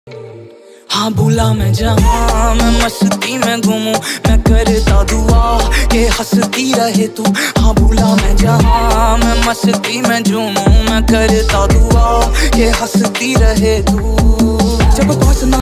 हाँ भूला मैं जहाँ मैं मस्ती में घूमूं, मैं करता दुआ के हंसती रहे तू। हाँ भूला मैं जहाँ मैं मस्ती में झूमूं, मैं करता दुआ के हंसती रहे तू। जब पास ना